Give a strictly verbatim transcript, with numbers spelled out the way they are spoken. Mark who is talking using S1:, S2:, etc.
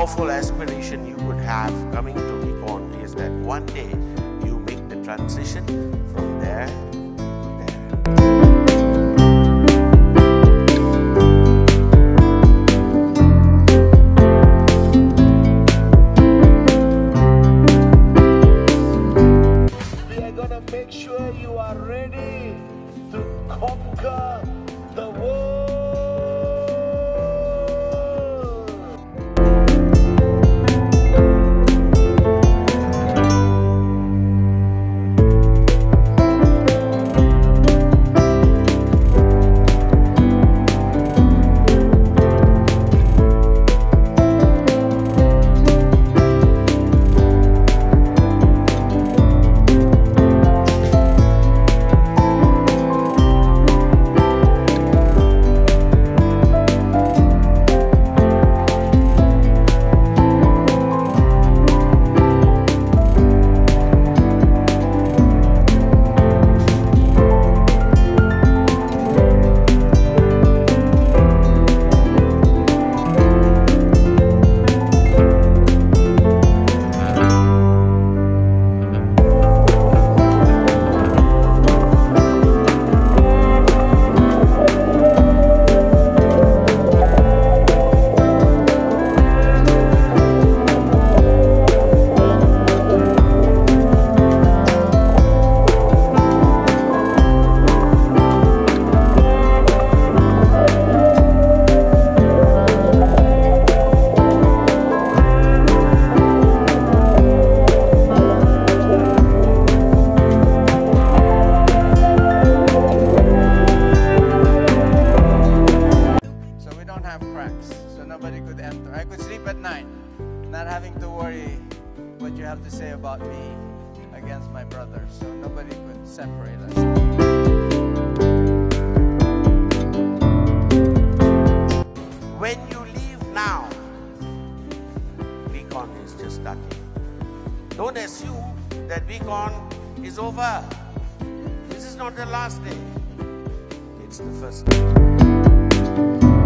S1: powerful aspiration you could have coming to VCON is that one day you make the transition from there to there.
S2: Make sure you are ready to conquer the world.
S3: So nobody could enter. I could sleep at night, not having to worry what you have to say about me against my brother. So nobody could separate us.
S1: When you leave now, VCON is just starting. Don't assume that VCON is over. This is not the last day. It's the first day.